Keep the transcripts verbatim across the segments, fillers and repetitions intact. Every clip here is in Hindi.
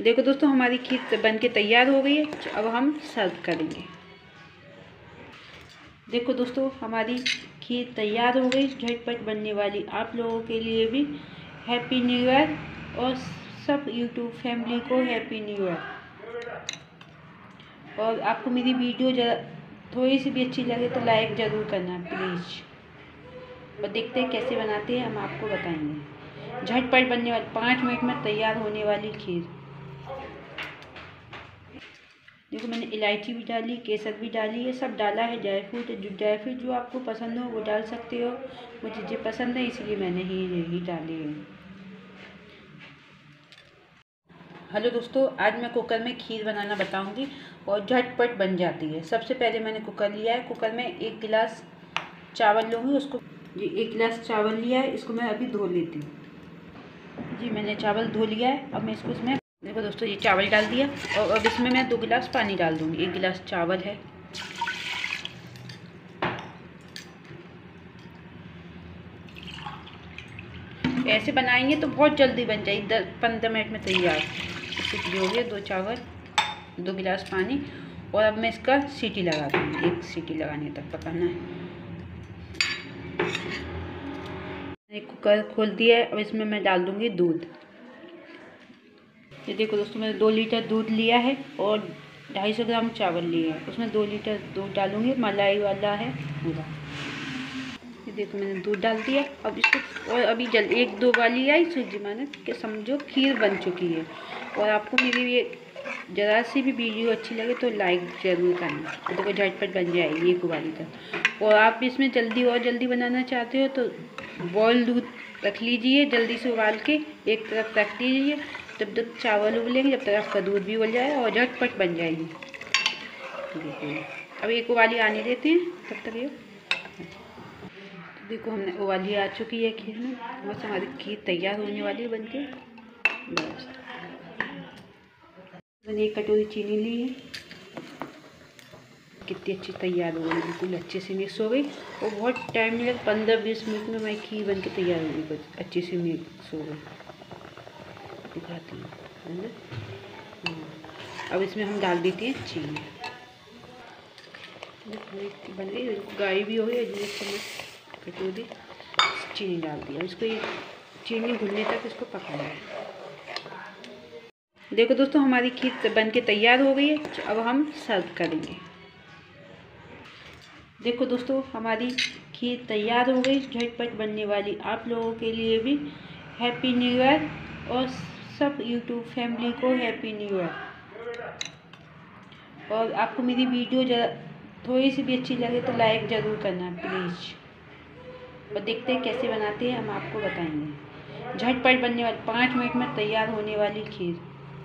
देखो दोस्तों, हमारी खीर बन के तैयार हो गई है। अब हम सर्व करेंगे। देखो दोस्तों, हमारी खीर तैयार हो गई, झटपट बनने वाली। आप लोगों के लिए भी हैप्पी न्यू ईयर और सब यूट्यूब फैमिली को हैप्पी न्यू ईयर। और आपको मेरी वीडियो जरा थोड़ी सी भी अच्छी लगे तो लाइक ज़रूर करना प्लीज़। और देखते हैं कैसे बनाते हैं, हम आपको बताएंगे। झटपट बनने वाली, पाँच मिनट में तैयार होने वाली खीर। देखो, मैंने इलायची भी डाली, केसर भी डाली है, सब डाला है। ड्राई फ्रूट, जो ड्राई फ्रूट जो आपको पसंद हो वो डाल सकते हो। मुझे जो पसंद है इसलिए मैंने ही यही डाली है। हेलो दोस्तों, आज मैं कुकर में खीर बनाना बताऊंगी और झटपट बन जाती है। सबसे पहले मैंने कुकर लिया है। कुकर में एक गिलास चावल लूँगी। उसको जी एक गिलास चावल लिया है, इसको मैं अभी धो लेती हूँ। जी मैंने चावल धो लिया है। अब मैं इसको इसमें, देखो दोस्तों, ये चावल डाल दिया और अब इसमें मैं दो गिलास पानी डाल दूँगी। एक गिलास चावल है। ऐसे बनाएंगे तो बहुत जल्दी बन जाएगी, दस पंद्रह मिनट में तैयार। इससे हो गया दो चावल, दो गिलास पानी। और अब मैं इसका सीटी लगा दूँगी। एक सीटी लगाने तक पकाना है। एक कुकर खोल दिया है। अब इसमें मैं डाल दूँगी दूध। ये देखो दोस्तों, मैंने दो लीटर दूध लिया है और ढाई सौ ग्राम चावल लिए हैं। उसमें दो लीटर दूध डालूँगी, मलाई वाला है पूरा। ये देखो, मैंने दूध डाल दिया। अब इसको और अभी जल्दी एक दो बाली आई सूजी माने कि समझो खीर बन चुकी है। और आपको मेरी ये ज़रा सी भी वीडियो अच्छी लगे तो लाइक ज़रूर करना। तो देखो झटपट बन जाएगी एक उबाली तक। और आप इसमें जल्दी और जल्दी बनाना चाहते हो तो बॉयल दूध रख लीजिए, जल्दी से उबाल के एक तरफ रख लीजिए। जब तक चावल उबलेंगे जब तक आपका दूध भी उबल जाए और झटपट बन जाएगी। देखिए, अब एक उबाली आने देते हैं तब तक। ये देखो, हमने उबाली आ चुकी है खीर में। बस हमारी खीर तैयार होने वाली है बनके। बस मैंने एक कटोरी चीनी ली है। कितनी अच्छी तैयार हो गई, बिल्कुल अच्छे से मिक्स हो गई। और बहुत टाइम नहीं लगा, पंद्रह बीस मिनट में हमारी खीर बनके तैयार हो गई। बस अच्छे से मिक्स हो गई। दिखाती हूँ। अब इसमें हम डाल देते हैं चीनी। बन गई, गाढ़ी भी हो गई। एक चम्मच कटोरी चीनी डाल दिया। इसको ये चीनी घुलने तक इसको पकाना है। देखो दोस्तों, हमारी खीर बन के तैयार हो गई है। अब हम सर्व करेंगे। देखो दोस्तों, हमारी खीर तैयार हो गई, झटपट बनने वाली। आप लोगों के लिए भी हैप्पी न्यू ईयर और सब यूट्यूब फैमिली को हैप्पी न्यू ईयर। और आपको मेरी वीडियो जरा थोड़ी सी भी अच्छी लगे तो लाइक ज़रूर करना प्लीज़। और देखते हैं कैसे बनाते हैं, हम आपको बताएंगे। झटपट बनने वाली, पाँच मिनट में तैयार होने वाली खीर।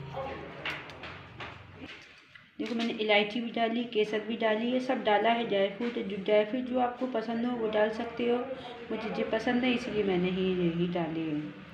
देखो, मैंने इलायची भी डाली, केसर भी डाली है, सब डाला है। ड्राई फ्रूट, जो ड्राई फ्रूट जो आपको पसंद हो वो डाल सकते हो। मुझे जो पसंद है इसलिए मैंने ही यही डाली है।